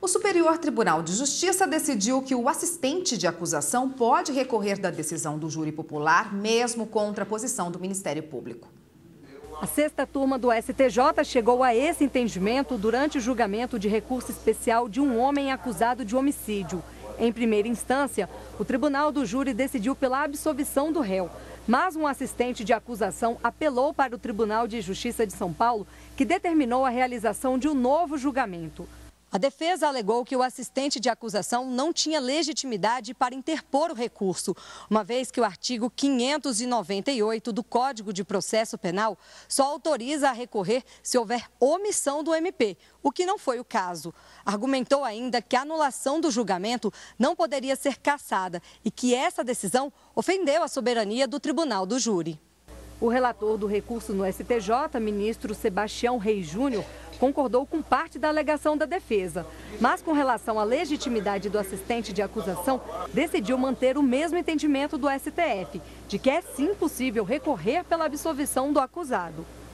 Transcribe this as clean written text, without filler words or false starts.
O Superior Tribunal de Justiça decidiu que o assistente de acusação pode recorrer da decisão do júri popular, mesmo contra a posição do Ministério Público. A sexta turma do STJ chegou a esse entendimento durante o julgamento de recurso especial de um homem acusado de homicídio. Em primeira instância, o tribunal do júri decidiu pela absolvição do réu, mas um assistente de acusação apelou para o Tribunal de Justiça de São Paulo, que determinou a realização de um novo julgamento. A defesa alegou que o assistente de acusação não tinha legitimidade para interpor o recurso, uma vez que o artigo 598 do Código de Processo Penal só autoriza a recorrer se houver omissão do MP, o que não foi o caso. Argumentou ainda que a anulação do julgamento não poderia ser cassada e que essa decisão ofendeu a soberania do Tribunal do Júri. O relator do recurso no STJ, ministro Sebastião Reis Júnior, concordou com parte da alegação da defesa, mas com relação à legitimidade do assistente de acusação, decidiu manter o mesmo entendimento do STF, de que é sim possível recorrer pela absolvição do acusado.